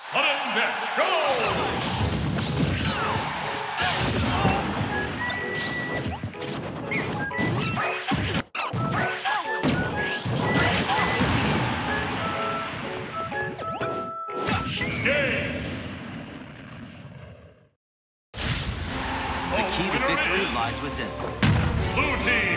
Sudden death, go! The key to victory lies within. Blue team